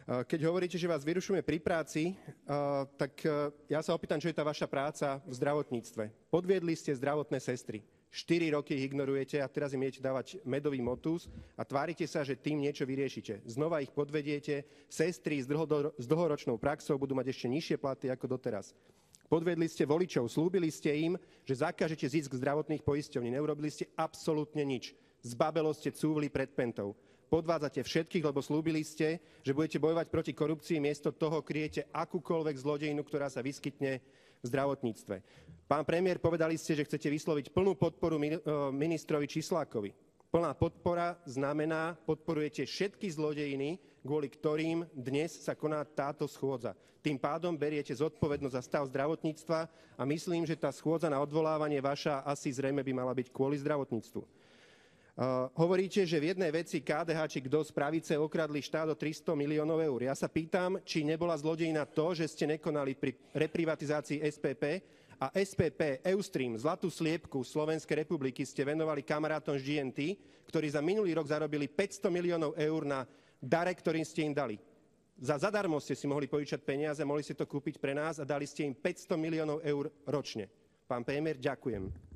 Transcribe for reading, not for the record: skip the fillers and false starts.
Keď hovoríte, že vás vyrušujeme pri práci, tak ja sa opýtam, čo je tá vaša práca v zdravotníctve. Podviedli ste zdravotné sestry. 4 roky ich ignorujete a teraz im idete dávať medový motus a tvárite sa, že tým niečo vyriešite. Znova ich podvediete. Sestry s dlhoročnou praxou budú mať ešte nižšie platy ako doteraz. Podvedli ste voličov, slúbili ste im, že zakážete zisk zdravotných poisťovní. Neurobili ste absolútne nič. Zbabelo ste cúvli pred pentou. Podvádzate všetkých, lebo slúbili ste, že budete bojovať proti korupcii, miesto toho kryjete akúkoľvek zlodejinu, ktorá sa vyskytne v zdravotníctve. Pán premiér, povedali ste, že chcete vysloviť plnú podporu ministrovi Čislákovi. Plná podpora znamená, podporujete všetky zlodejiny, kvôli ktorým dnes sa koná táto schôdza. Tým pádom beriete zodpovednosť za stav zdravotníctva a myslím, že tá schôdza na odvolávanie vaša asi zrejme by mala byť kvôli zdravotníctvu. Hovoríte, že v jednej veci KDH či kto z pravice okradli štát o 300 miliónov eur. Ja sa pýtam, či nebola zlodejina to, že ste nekonali pri reprivatizácii SPP a SPP, Eustream, zlatú sliepku Slovenskej republiky ste venovali kamarátom z GNT, ktorí za minulý rok zarobili 500 miliónov eur na dare, ktorým ste im dali. Zadarmo ste si mohli požičať peniaze, mohli ste to kúpiť pre nás a dali ste im 500 miliónov eur ročne. Pán premiér, ďakujem.